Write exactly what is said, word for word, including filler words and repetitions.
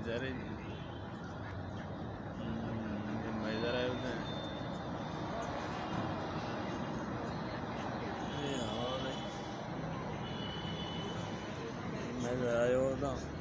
इधर ही मैं इधर आए होते हैं मैं इधर आया होता